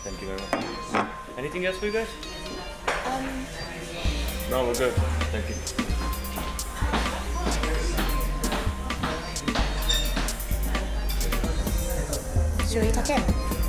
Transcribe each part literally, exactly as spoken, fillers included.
Thank you very much. Anything else for you guys? Um. No, we're good. Thank you. Should we tuck in?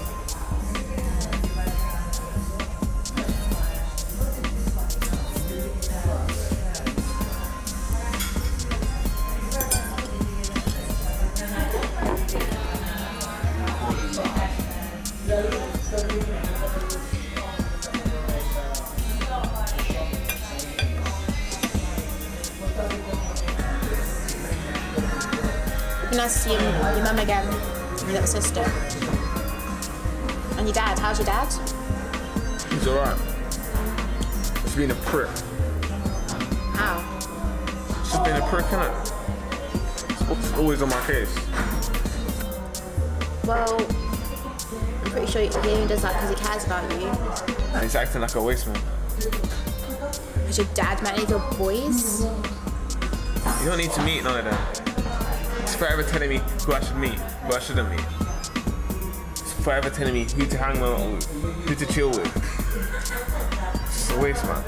Nice to see you, your mum again, and your little sister. And your dad, how's your dad? He's alright. He's being a prick. How? He's just being a prick, innit? He's always on my case. Well, I'm pretty sure he only does that because he cares about you. And he's acting like a waste man. Has your dad met any of your boys? You don't need to meet none of them. He's forever telling me who I should meet, who I shouldn't meet. He's forever telling me who to hang out with, who to chill with. It's a waste, man.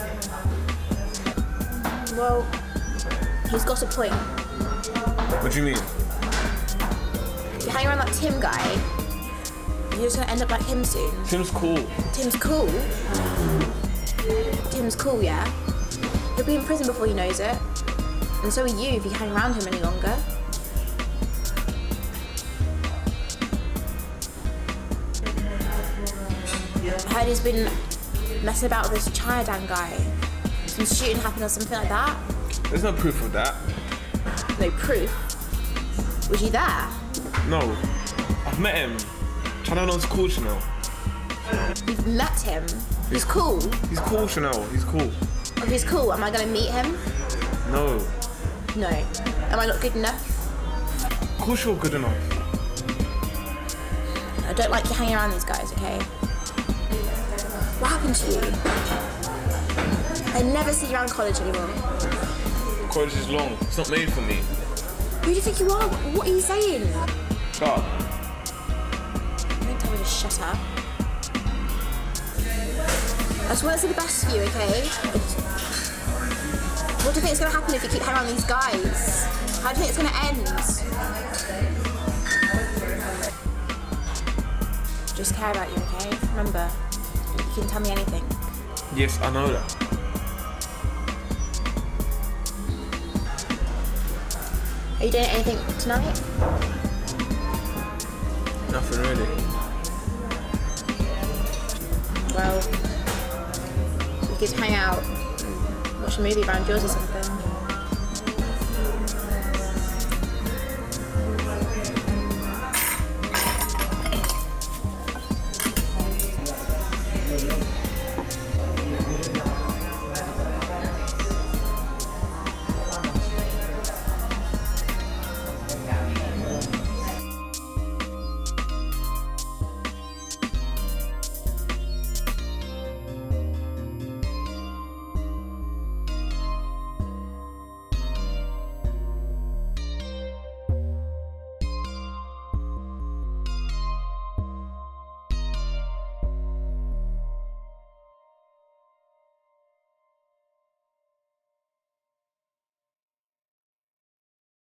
Well, he's got a point. What do you mean? If you hang around that Tim guy, you're just gonna end up like him soon. Tim's cool. Tim's cool? Tim's cool, yeah? He'll be in prison before he knows it. And so are you if you hang around him any longer. I heard he's been messing about with this Chyna-Don guy. Some shooting happened or something like that. There's no proof of that. No proof? Was you there? No. I've met him. Chanelle-Don's cool, Chanelle. You've met him? He's cool? He's cool, Chanelle. He's cool. If he's cool, am I gonna meet him? No. No. Am I not good enough? Of course you're good enough. I don't like you hanging around these guys, okay? What happened to you? I never see you around college anymore. College is long. It's not made for me. Who do you think you are? What are you saying? Shut up. Don't tell me to shut up. I just want to see the best for you, okay? What do you think is going to happen if you keep hanging around these guys? How do you think it's going to end? Just care about you, okay? Remember, you can tell me anything. Yes, I know that. Are you doing anything tonight? Nothing really. Well, we could hang out and watch a movie around yours or something.